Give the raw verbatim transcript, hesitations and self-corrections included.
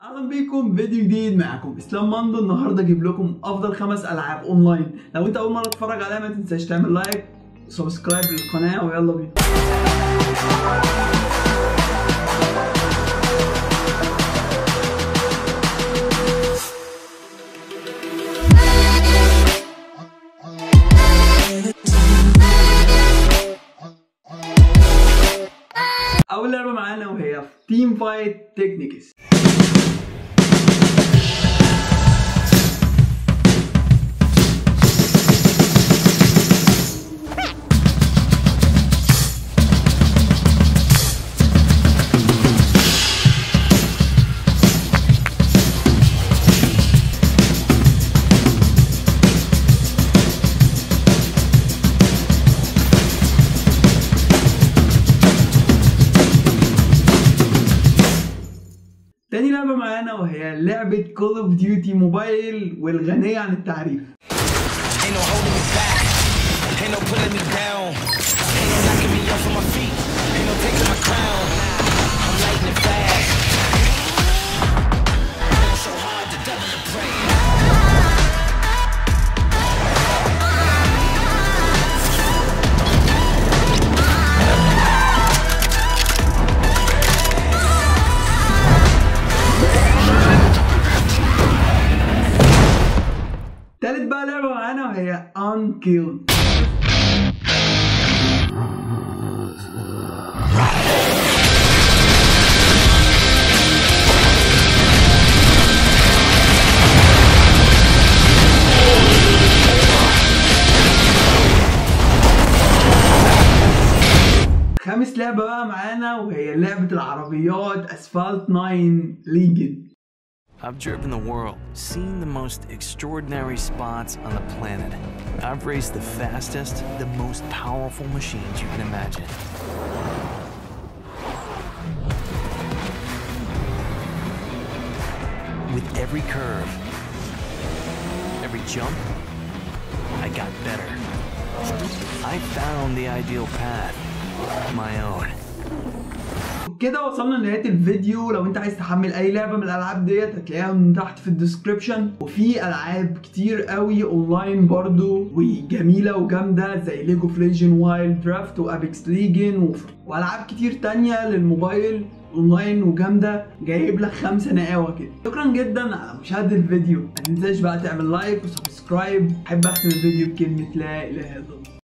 اهلا بيكم فيديو جديد. معاكم اسلام مندو. النهارده اجيب لكم افضل خمس العاب اونلاين. لو انت اول مره تتفرج عليها ما تنساش تعمل لايك وسبسكرايب للقناه ويلا بينا. اول لعبه معانا وهي تيم فايت تكنيكس. تاني لعبة معانا وهي لعبة كول اوف ديوتي موبايل والغنية عن التعريف. تالت بقى لعبة معانا وهي Unkill. خامس لعبة بقى معانا وهي لعبة العربيات Asphalt ناين Legion. I've driven the world, seen the most extraordinary spots on the planet. I've raced the fastest, the most powerful machines you can imagine. With every curve, every jump, I got better. I found the ideal path, my own. كده وصلنا لنهاية الفيديو. لو انت عايز تحمل اي لعبة من الالعاب ديت هتلاقيها من تحت في الديسكريبشن، وفي العاب كتير قوي اونلاين برضو وجميلة وجامدة زي ليج اوف ليجن وايلد درافت وابيكس ليجن والعاب كتير تانية للموبايل اونلاين وجامدة. جايب لك خمسة نقاوة كده. شكرا جدا على مشاهدة الفيديو. ما تنساش بقى تعمل لايك وسبسكرايب. احب اختم الفيديو بكلمة لا اله الا الله.